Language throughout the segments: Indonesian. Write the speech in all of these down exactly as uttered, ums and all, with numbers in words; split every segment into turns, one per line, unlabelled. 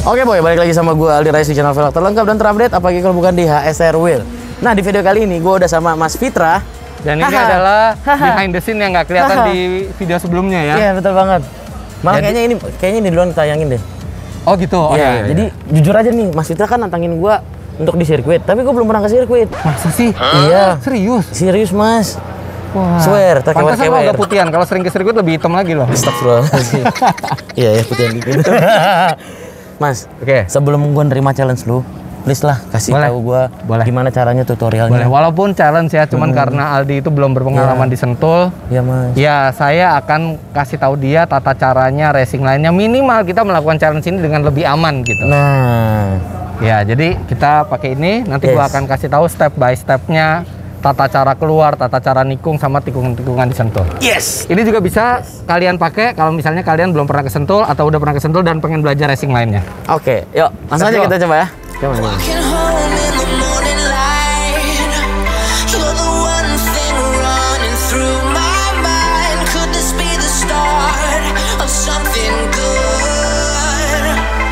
Oke boy, balik lagi sama gue Aldi Rais di channel velg terlengkap dan terupdate apalagi kalau bukan di H S R Wheel. Nah di video kali ini gue udah sama Mas Fitra.
Dan ini
Haha.
adalah
Haha.
behind the scene yang nggak kelihatan
Haha.
di video sebelumnya ya.
Iya betul banget. Malah
Jadi-
kayaknya ini kayaknya ini duluan tayangin deh.
Oh gitu. Oh,
Iya,
iya, iya,
jadi jujur aja nih Mas Fitra kan nantangin gue untuk di sirkuit, tapi gue belum pernah ke sirkuit.
masa sih?
Iya.
Serius?
Serius Mas.
Wah.
Swear, tak
Pantesan lo
kewer-kewer.
agak putihan. Kalau sering ke sirkuit lebih hitam lagi loh.
Astagfirullahaladzim. Iya ya putihan dikit. Mas,
Oke.
sebelum gue nerima challenge lu, please lah kasih
Boleh.
tahu gue
Boleh.
gimana caranya tutorialnya.
Boleh. Walaupun challenge ya, cuman
Hmm.
karena Aldi itu belum berpengalaman
Iya.
di Sentul.
Iya Mas.
Ya, saya akan kasih tahu dia tata caranya racing lainnya. Minimal kita melakukan challenge ini dengan lebih aman gitu.
Nah,
Ya, jadi kita pakai ini. Nanti gua
Yes.
akan kasih tahu step by stepnya, tata cara keluar, tata cara nikung, sama tikungan-tikungan di Sentul.
yes.
Ini juga bisa kalian pakai kalau misalnya kalian belum pernah ke Sentul atau udah pernah ke Sentul dan pengen belajar racing lainnya.
Oke, yuk langsung
Let's
aja
go.
kita coba ya. Coba. coba.
Walking home in the morning light, you're the one thing running through my mind. Could this be the start of something good?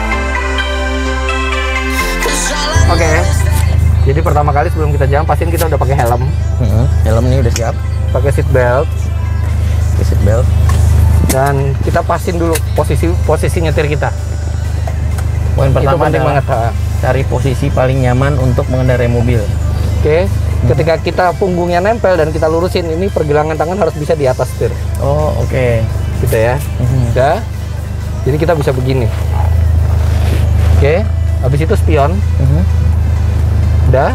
'Cause all I
Oke.
know is
Jadi pertama kali sebelum kita jalan, pastiin kita udah pakai helm,
Hmm, helm nih udah siap.
pakai seat belt,
Pakai seat belt.
dan kita pasin dulu posisi posisi nyetir kita.
Poin
Itu
pertama
penting
adalah
banget. Ha.
cari posisi paling nyaman untuk mengendarai mobil.
Oke. Ketika kita punggungnya nempel dan kita lurusin, ini pergelangan tangan harus bisa di atas setir.
Oh, oke.
Gitu ya.
Mhm.
Udah. Jadi kita bisa begini. Oke. Habis itu spion.
Mhm.
Udah.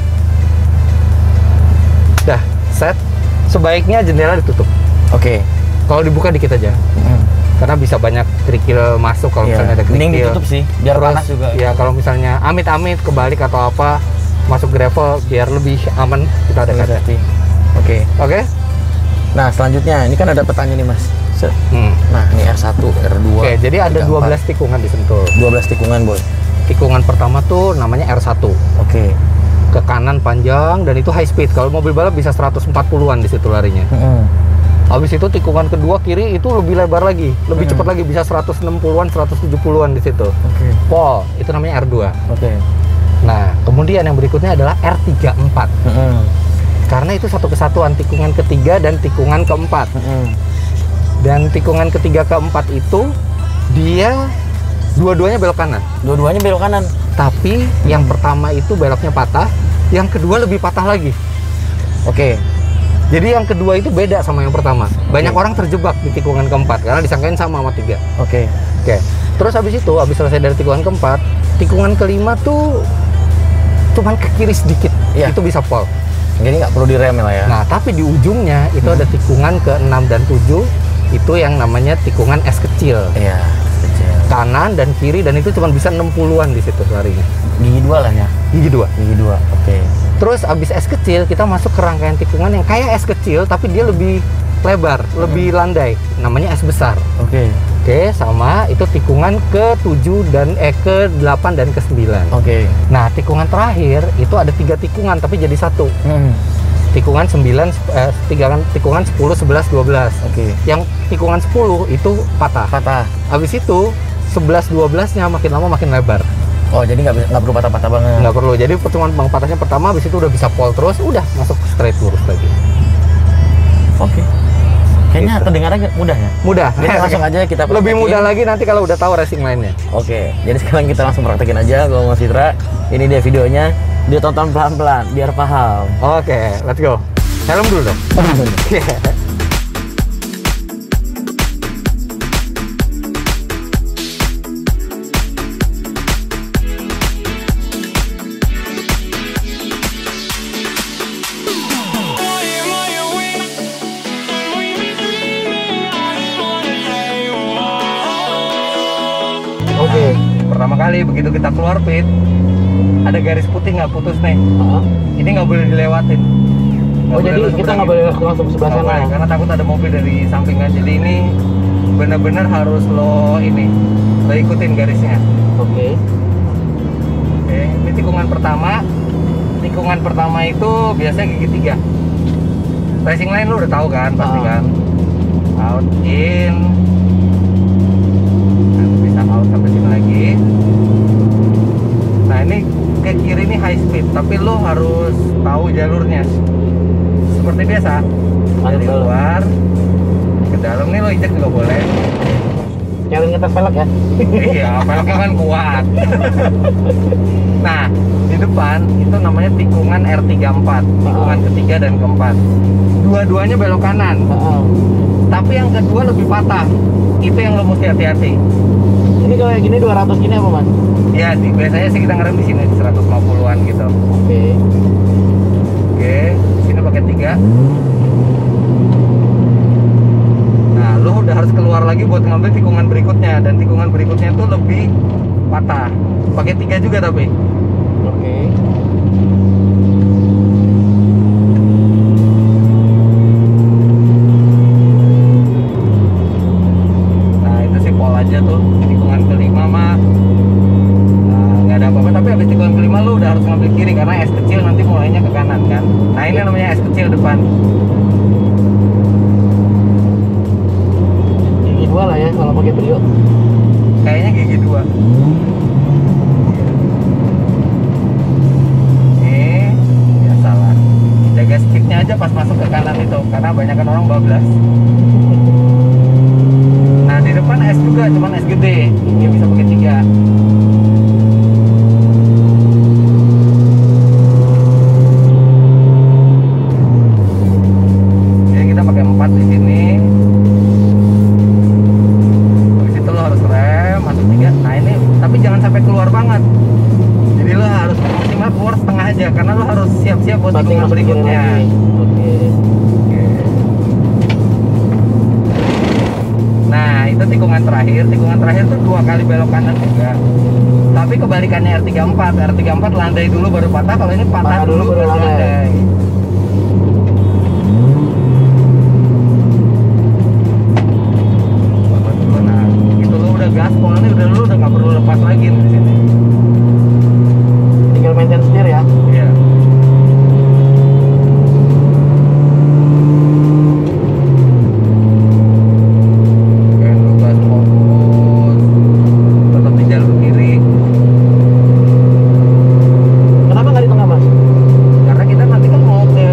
Udah. Set. Sebaiknya jendela ditutup.
Oke.
Kalau dibuka dikit aja.
Mhm.
Karena bisa banyak kerikil masuk kalau
Iya,
misalnya ada kerikil.
mending ditutup sih, biar
Terus,
panas juga.
Ya kalau misalnya amit-amit kebalik atau apa, masuk gravel biar lebih aman, kita ada kaca.
Ngerti. Oke.
Oke?
Nah, selanjutnya ini kan ada petanya nih, Mas. Set.
Hmm.
Nah, ini R satu, R dua.
Oke, jadi ada
tiga,
dua
empat.
belas tikungan di Sentul.
dua belas tikungan, Boy.
Tikungan pertama tuh namanya R satu.
Oke.
Ke kanan panjang dan itu high speed. Kalau mobil balap bisa seratus empat puluhan di situ larinya.
Mhm.
Habis itu tikungan kedua kiri itu lebih lebar lagi, lebih
Hmm.
cepat lagi, bisa seratus enam puluhan, seratus tujuh puluhan di situ.
Oke.
Pol, itu namanya R dua.
Oke.
Nah, kemudian yang berikutnya adalah R tiga puluh empat.
Mhm.
Karena itu satu kesatuan tikungan ketiga dan tikungan keempat.
Mhm.
Dan tikungan ketiga keempat itu dia dua-duanya belok kanan.
Dua-duanya belok kanan.
Tapi yang pertama itu beloknya patah, yang kedua lebih patah lagi.
Oke.
Jadi yang kedua itu beda sama yang pertama. Banyak orang terjebak di tikungan keempat karena disangkain sama sama tiga.
Oke.
Oke. Terus habis itu, habis selesai dari tikungan keempat, tikungan kelima tuh cuman ke kiri sedikit.
Iya.
Itu bisa pol.
Jadi nggak perlu direm lah ya.
Nah, tapi di ujungnya itu ada tikungan ke enam dan tujuh, itu yang namanya tikungan S kecil.
Iya, kecil.
Kanan dan kiri, dan itu cuma bisa enam puluhan di situ larinya.
Gigi dua lah ya.
Gigi dua.
Gigi dua. Oke.
Terus abis S kecil kita masuk ke rangkaian tikungan yang kayak S kecil tapi dia lebih lebar, lebih landai. Namanya S besar.
Oke.
Oke, sama itu tikungan ke tujuh dan eh ke delapan dan ke sembilan.
Oke.
Nah, tikungan terakhir itu ada tiga tikungan tapi jadi satu.
Hmm.
Tikungan sembilan eh, tiga tikungan sepuluh, sebelas, dua belas.
Oke.
Yang tikungan sepuluh itu patah.
Patah.
Habis itu sebelas, dua belas-nya makin lama makin lebar.
Oh, jadi nggak bisa- nggak perlu patah-patah banget.
Nggak perlu. Jadi pertemuan bang patahnya pertama, habis itu udah bisa pole terus, udah masuk straight lurus lagi.
Oke. Kayaknya
Gitu.
terdengarnya mudah ya.
Mudah.
Jadi langsung aja kita
Lebih
praktekin.
mudah lagi nanti kalau udah tahu racing lainnya.
Oke. Jadi sekarang kita langsung praktekin aja. Gue Mas Fitra. Ini dia videonya. Dia tonton pelan-pelan biar paham.
Oke, let's go. Helm dulu dong. Oke, pertama kali begitu kita keluar pit, ada garis putih nggak putus nih. Ini nggak boleh dilewatin. Nggak
Oh,
boleh
jadi
langsung
kita
ke
nggak
sana.
boleh langsung ke sebelah
Nggak
sana.
boleh, karena takut ada mobil dari samping kan. Jadi ini benar-benar harus lo ini, lo ikutin garisnya.
Oke.
Oke, ini tikungan pertama. Tikungan pertama itu biasanya gigi tiga. Racing line lo udah tahu kan, pasti
Ah.
kan. Out, in. Nah, bisa out sampai sini lagi. high speed, tapi lo harus tahu jalurnya. Seperti biasa, dari
Mantap.
luar ke dalam nih lo injek juga boleh.
Jangan ngetes velg ya.
Iya, velgnya kan kuat. Nah, di depan itu namanya tikungan R tiga puluh empat, tikungan ketiga dan keempat. Dua-duanya belok kanan,
Heeh.
tapi yang kedua lebih patah. Itu yang lo mesti hati-hati.
Ini kalau yang gini dua ratus gini apa, Mas?
Ya, di, biasanya sih kita ngerem di sini di seratus lima puluhan gitu.
Oke.
Oke, sini pakai tiga. Nah, lo udah harus keluar lagi buat ngambil tikungan berikutnya, dan tikungan berikutnya itu lebih patah. Pakai tiga juga tapi.
Oke.
Nah, itu sih pol aja tuh. Tikungan kelima mah nah, nggak ada apa-apa, tapi habis tikungan kelima lo udah harus ngambil kiri karena es kecil nanti mulainya ke kanan kan. Nah, ini namanya es kecil depan.
Gigi dua lah ya kalau pakai Brio.
Kayaknya gigi dua. Nih, biasalah. Jaga speednya aja pas masuk ke kanan itu, karena banyak kan orang bablas. Nah, di depan es juga, cuman es gede. Dia bisa pakai tiga. Jadi kita pakai empat di sini. Habis itu lo harus rem, masuk tiga. Nah ini, tapi jangan sampai keluar banget. Jadi lo harus maksimal keluar setengah aja, karena lo harus siap-siap buat
Banting
tikungan
masuk kiri
berikutnya.
lagi. Oke.
Nah, itu tikungan terakhir. Tikungan terakhir tuh dua kali belok kanan juga. Tapi kebalikannya R tiga puluh empat. R tiga puluh empat landai dulu baru patah. Kalau ini patah,
Patah
dulu,
dulu baru
baru
landai.
landai. Patah dulu. Nah, itu lo udah gaspol nih, udah lo udah nggak perlu lepas lagi di sini.
Tinggal maintain setir ya.
Iya. Kan lo gaspol terus, tetap di jalur kiri.
Kenapa nggak di tengah, Mas?
Karena kita nanti kan mau ke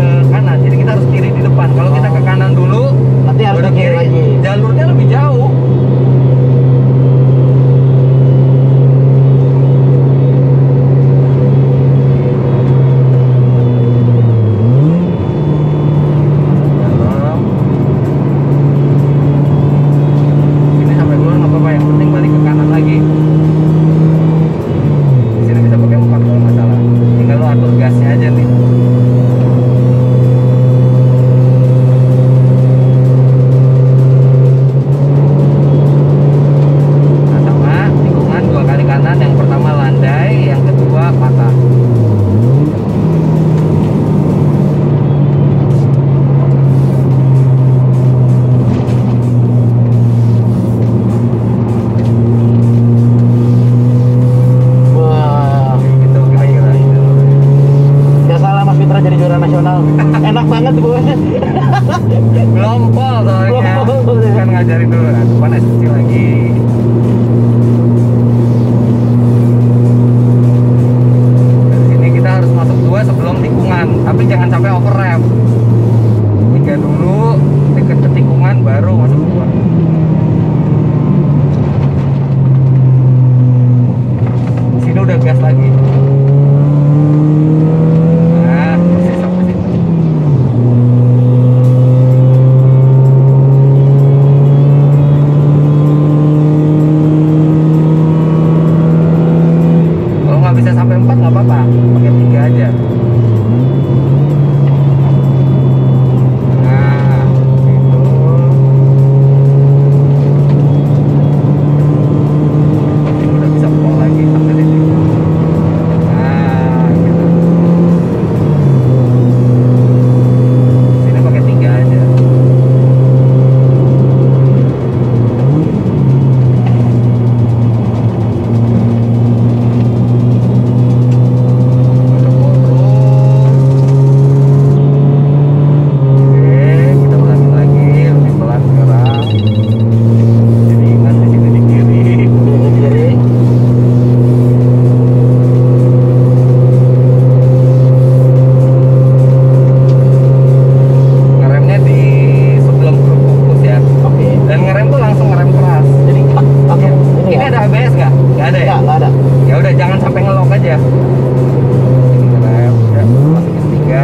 aja. Sini ngerem, udah masukin tiga.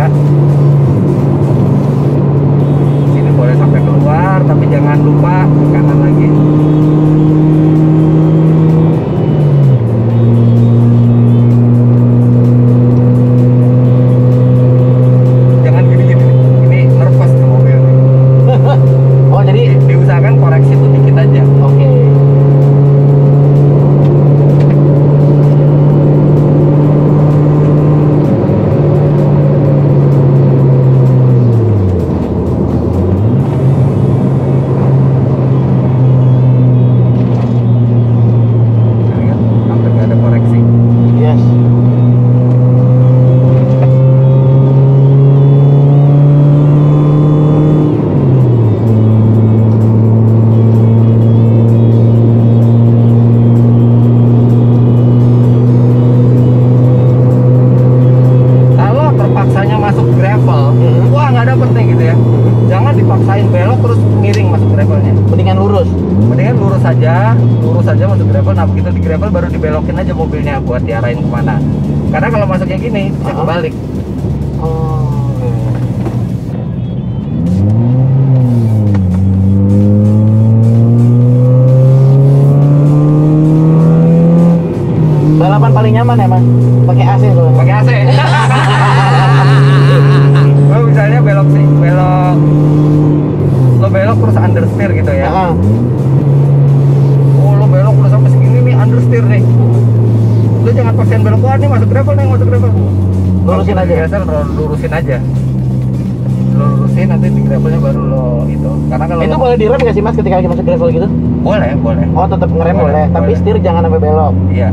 Sini boleh sampai keluar, tapi jangan lupa ke kanan lagi. Jangan gini-gini, ini nervous ke mobil nih.
Oh jadi
Diusahakan koreksi tuh dikit aja.
oke.
Lihat, hampir nggak ada koreksi.
Yes.
Kalau terpaksanya masuk gravel,
Mhm.
wah nggak dapet nih gitu ya. Jangan dipaksain belok terus miring masuk gravelnya.
Mendingan lurus.
Mendingan lurus aja, lurus aja masuk gravel. Nah begitu di gravel baru dibelokin aja mobilnya buat diarahin kemana. Karena kalau masuknya gini bisa
Uh-huh.
kebalik.
Oh. Balapan paling nyaman emang pakai A C soalnya.
Pakai A C. Lo misalnya belok sih, belok, lo belok terus understeer gitu ya.
Heeh.
Oh lo belok udah sampai segini nih understeer nih. Lo jangan paksain belok, wah nih masuk gravel nih masuk gravel.
Lurusin
Kalau
aja.
Biasa lo lurusin aja. Lo lurusin nanti di gravelnya baru lo itu. Karena kalau
Itu
lo-
boleh direm nggak sih mas ketika lagi masuk gravel gitu?
boleh boleh.
Oh tetap ngerem
Boleh,
boleh, tapi
boleh.
setir jangan sampai belok.
Iya.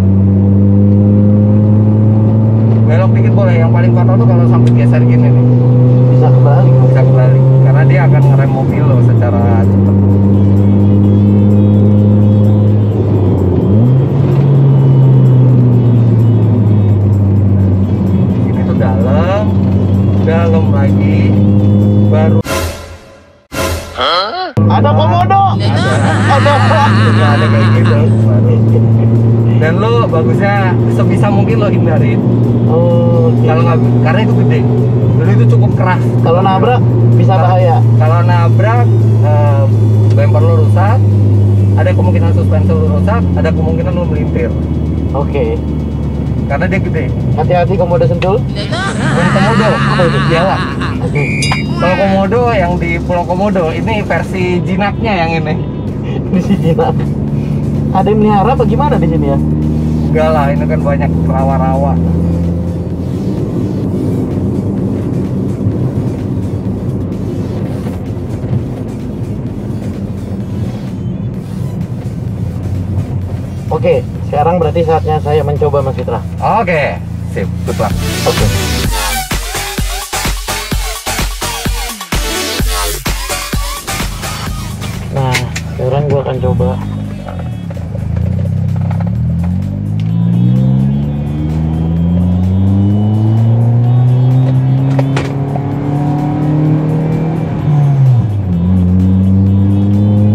Belok dikit boleh. Yang paling fatal tuh kalau sampai geser gini nih.
Bisa kebalik.
Bisa kebalik karena dia akan ngerem mobil lo secara cepat. Ini tuh dalam, dalam lagi, baru
Ada komodo.
ada, nggak ada kayak gitu. Baru. Dan lo bagusnya sebisa mungkin lo hindarin.
Oh, oke.
Kalau nggak, karena itu gede, dulu itu cukup keras.
Kalau nabrak bisa bahaya.
Kalau nabrak, eh, bumper lo rusak, ada kemungkinan suspensi lo rusak, ada kemungkinan lo melintir.
Oke.
Karena dia gede.
Hati-hati komodo sentul.
Dan komodo, apa itu biawak.
Oke.
Kalau komodo yang di Pulau Komodo, ini versi jinaknya yang ini.
Di sini lah. Ada yang melihara apa gimana di sini ya?
Enggak lah, ini kan banyak rawa-rawa.
Oke, sekarang berarti saatnya saya mencoba Mas Fitra.
Oke, sip, good luck.
Oke. Nah, sekarang gua akan coba.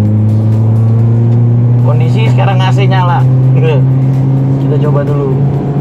Kondisi sekarang A C nyala. Kita coba dulu.